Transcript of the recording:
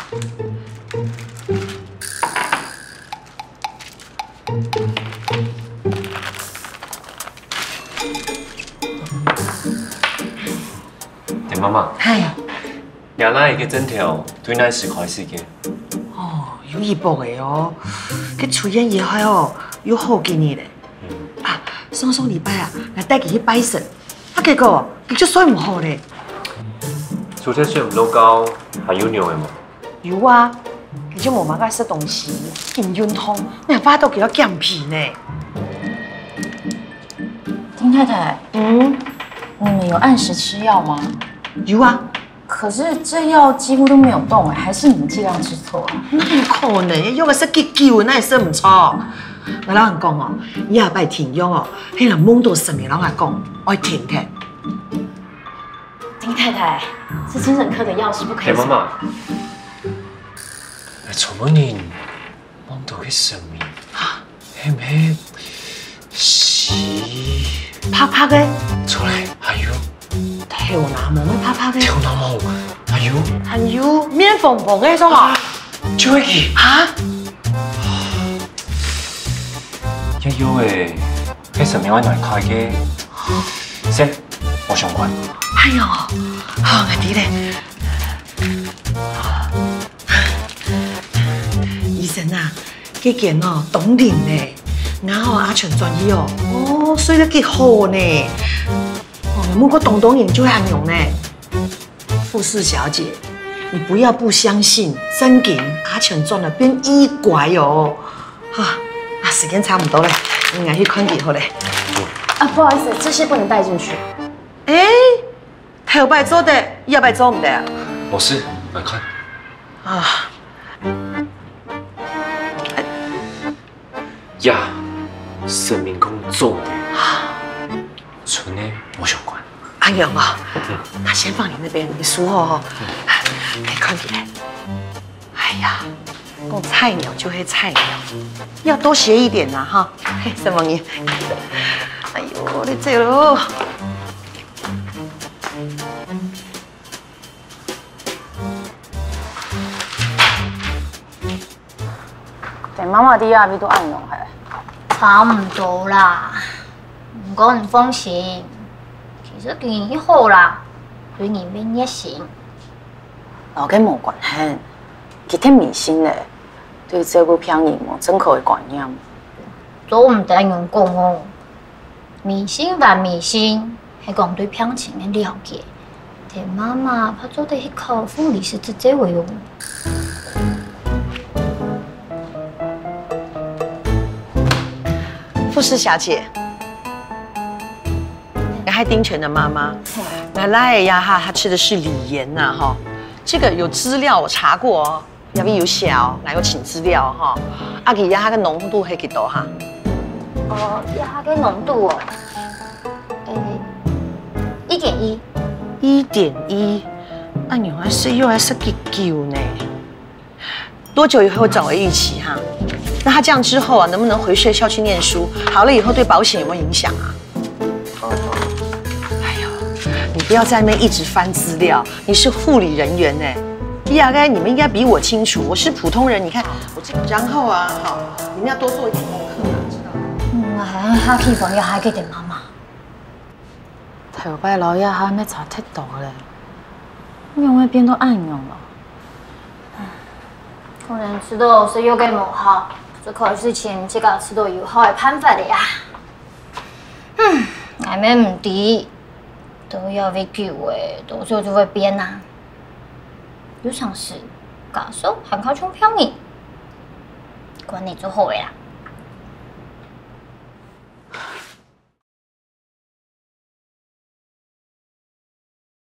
妈妈， 嗨， 娘那一个整条对咱10块时间。 哦，有医保的哦，佮出院以后哦，有好给你嘞。啊，上礼拜啊，来带佢去拜神，啊结果佢就算唔好嘞。 出车水唔老高，还有尿的嘛？ 有啊，佢就冇买个食东西，饮运通，那巴都给他减皮呢。 丁太太，你们有按时吃药吗？ 有啊。 可是这药几乎都没有动哎，还是你们剂量吃错了？ 哪有可能？药个说急救，那也说唔错。我老人讲哦，以后拜停药哦，迄人懵到什么人来讲，爱停停。 丁太太，这精神科的药是不可以。 妈妈，做乜年懵到嘅什么？係唔係屎？ 啪啪嘅。 錯嚟，還有跳南毛咩啪啪嘅？ 跳南毛，還有面縫縫嘅種啊？ 就係嚇？ 一有誒，喺上面我來開嘅，先我上關。 哎呦，好我啲咧。醫生啊，佢件哦凍齡咧，然後阿全專業哦，睡得幾好呢。哦，冇個凍齡就會很用呢。富士小姐，你不要不相信，真嘅阿全專啊變醫怪哦。啊，時間差唔多咧，應該去看佢好咧。 啊，不好意思，這些不能帶進去。 哎，頭擺做的，要擺做唔得啊？ 冇事，來看。 啊。 呀，生命工重的，村呢我想管。 阿勇啊，那先放你那边，你梳哦。来看起来。哎呀，讲菜鸟就会菜鸟，要多学一点呐哈。嘿，什么你？哎呦，你这喽。 對媽媽啲藥你都按用係？ 差唔多啦，唔過唔放心，其實健已好啦，對你免疫性。 老嘅冇關係，佢睇迷信咧，對照顧病人冇正確嘅觀念。 做唔得人講哦，迷信吧迷信，係講對病情嘅了解。但媽媽怕做得去考護理師執照嘅哦。 富士小姐，你还丁权的妈妈，奶奶呀哈，她吃的是锂盐呐哈，这个有资料我查过哦，要不有小，来我请资料哈，阿给呀哈个浓度还几多哈？ 哦，呀個濃度哦，1.1。 1.1，那你还是又还是几久呢？多久以后转为预期哈？那他这样之后啊，能不能回学校去念书？好了以后对保险有没有影响啊？哎呦，你不要在那边一直翻资料，你是护理人员呢，应该你们应该比我清楚。我是普通人，你看我这，然后啊，好，你们要多做一点功课啊，知道吗？ 我下期房要下幾點媽媽？ 頭擺老一下咩查剔到咧，用喺邊都按用了。 可能吃到是有嘅無好。這考試前即刻吃到有好嘅辦法的呀。我們唔知，都要被救誒，到時候就會變啦。有常時，教授還靠充票呢，管你做好嘅啦。